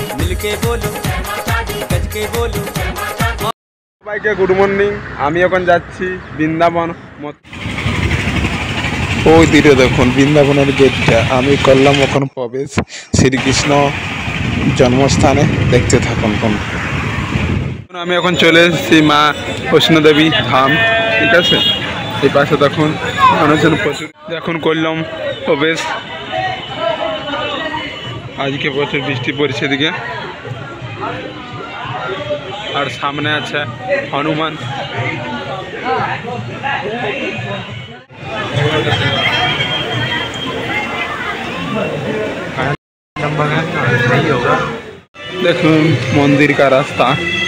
मिलके बोलो गज के बोलो। সবাইকে গুড মর্নিং। আমি এখন যাচ্ছি বৃন্দাবন। ওই দিকে দেখুন বৃন্দাবনের গেটটা। আমি করলাম এখন প্রবেশ শ্রীকৃষ্ণ জন্মস্থানে। দেখতে থাকুন। আমি এখন চলে এসেছি মা বৈষ্ণোদেবী ধাম, ঠিক আছে। এই পাশে দেখুন মানুষজন প্রচুর। এখন করলাম প্রবেশ। আজকে প্রচুর বৃষ্টি পড়ছে এদিকে। আর সামনে আছে হনুমান। দেখুন मंदिर का रास्ता।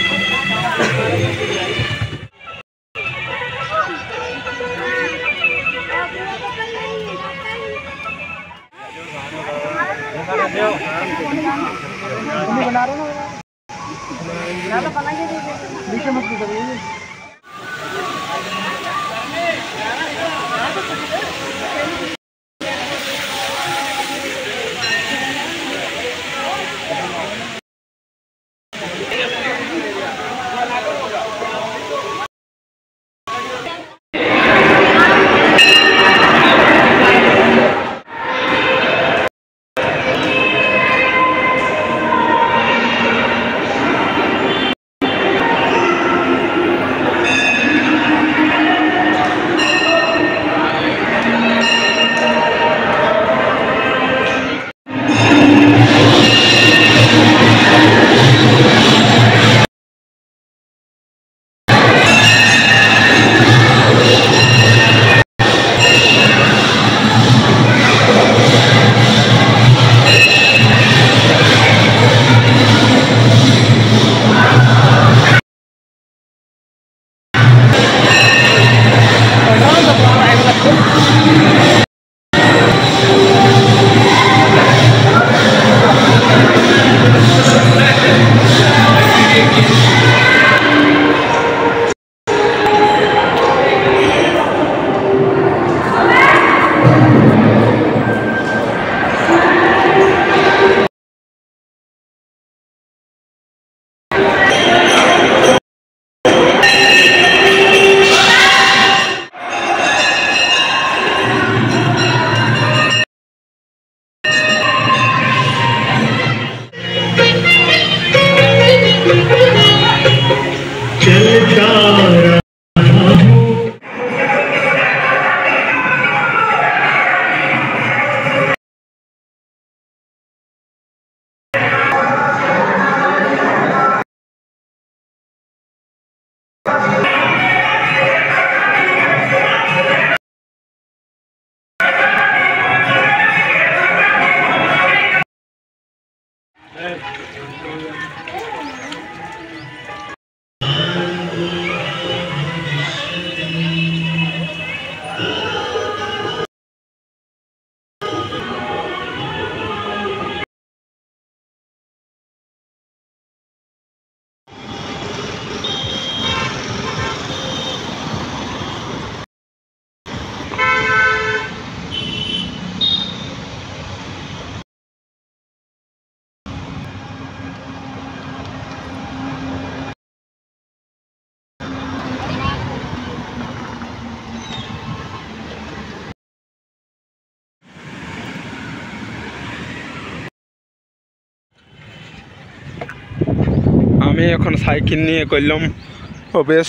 আমি এখন সাইকেল নিয়ে করলাম প্রবেশ।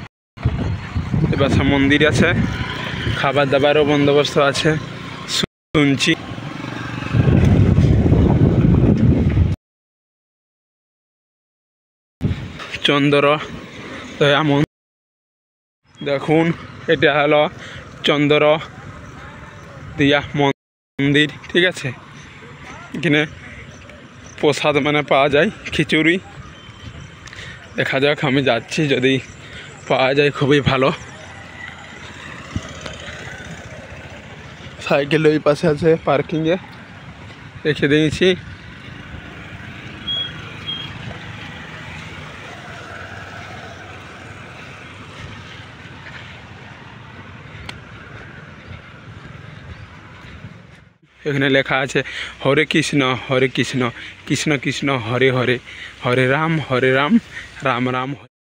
এবার মন্দির আছে, খাবার দাবারও বন্দোবস্ত আছে শুনছি। চন্দ্র এমন দেখুন, এটা হলো চন্দ্র দিয়া মন্দির, ঠিক আছে। এখানে প্রসাদ মানে পাওয়া যায় খিচুড়ি। দেখা যাক, আমি যাচ্ছি, যদি পাওয়া যায় খুবই ভালো। সাইকেল ওই পাশে আছে পার্কিংয়ে রেখে দিয়েছি। এখানে লেখা আছে হরে কৃষ্ণ কৃষ্ণ কৃষ্ণ হরে হরে, হরে রাম রাম রাম।